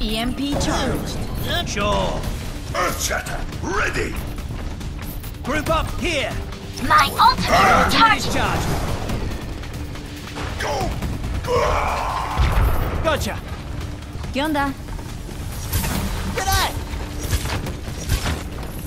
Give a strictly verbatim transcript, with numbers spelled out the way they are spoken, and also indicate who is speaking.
Speaker 1: E M P charged.
Speaker 2: Sure.
Speaker 3: Earthshatter, ready!
Speaker 2: Group up here.
Speaker 4: My ultimate is
Speaker 2: Unit is
Speaker 4: charged.
Speaker 2: charged.
Speaker 3: Go!
Speaker 2: Gotcha.
Speaker 1: ¿Qué onda?
Speaker 2: G'day.